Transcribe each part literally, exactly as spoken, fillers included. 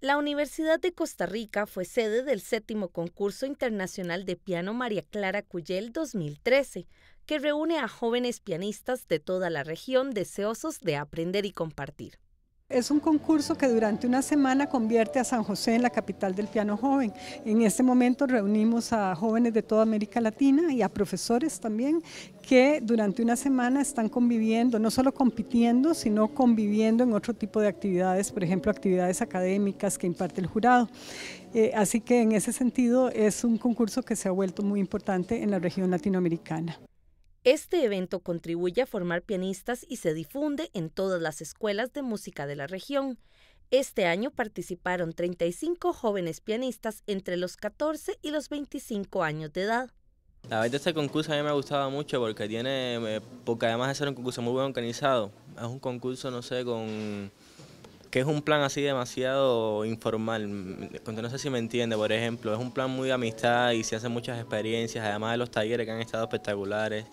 La Universidad de Costa Rica fue sede del séptimo Concurso Internacional de Piano María Clara Cuyel dos mil trece, que reúne a jóvenes pianistas de toda la región deseosos de aprender y compartir. Es un concurso que durante una semana convierte a San José en la capital del piano joven. En este momento reunimos a jóvenes de toda América Latina y a profesores también que durante una semana están conviviendo, no solo compitiendo, sino conviviendo en otro tipo de actividades, por ejemplo, actividades académicas que imparte el jurado. Eh, así que en ese sentido es un concurso que se ha vuelto muy importante en la región latinoamericana. Este evento contribuye a formar pianistas y se difunde en todas las escuelas de música de la región. Este año participaron treinta y cinco jóvenes pianistas entre los catorce y los veinticinco años de edad. La verdad, este concurso a mí me ha gustado mucho porque tiene, eh, porque además de ser un concurso muy bien organizado, es un concurso, no sé, con que es un plan así demasiado informal. No sé si me entiende, por ejemplo, es un plan muy de amistad y se hacen muchas experiencias, además de los talleres que han estado espectaculares.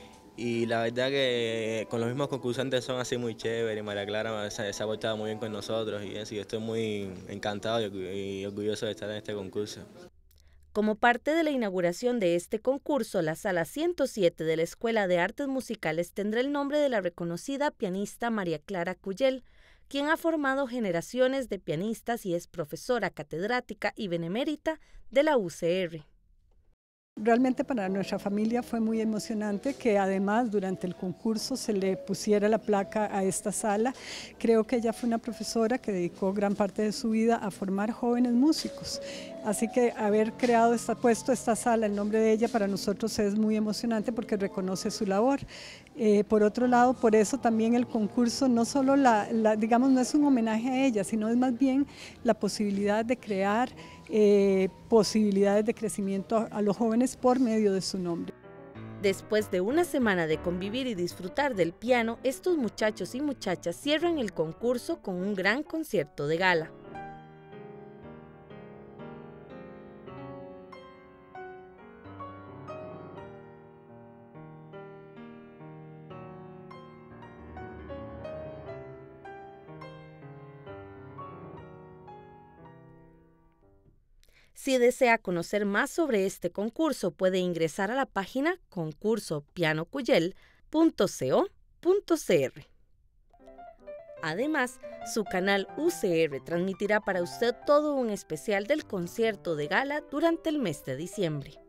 Y la verdad que con los mismos concursantes son así muy chéveres, y María Clara se, se ha portado muy bien con nosotros y eso, y estoy muy encantado y orgulloso de estar en este concurso. Como parte de la inauguración de este concurso, la Sala ciento siete de la Escuela de Artes Musicales tendrá el nombre de la reconocida pianista María Clara Cuyel, quien ha formado generaciones de pianistas y es profesora catedrática y benemérita de la U C R. Realmente para nuestra familia fue muy emocionante que además durante el concurso se le pusiera la placa a esta sala. Creo que ella fue una profesora que dedicó gran parte de su vida a formar jóvenes músicos. Así que haber creado, esta, puesto esta sala, el nombre de ella para nosotros es muy emocionante porque reconoce su labor. Eh, por otro lado, por eso también el concurso no solo, la, la, digamos, no es un homenaje a ella, sino es más bien la posibilidad de crear eh, posibilidades de crecimiento a, a los jóvenes por medio de su nombre. Después de una semana de convivir y disfrutar del piano, estos muchachos y muchachas cierran el concurso con un gran concierto de gala. Si desea conocer más sobre este concurso, puede ingresar a la página concurso piano cuyel punto co punto cr. Además, su canal U C R transmitirá para usted todo un especial del concierto de gala durante el mes de diciembre.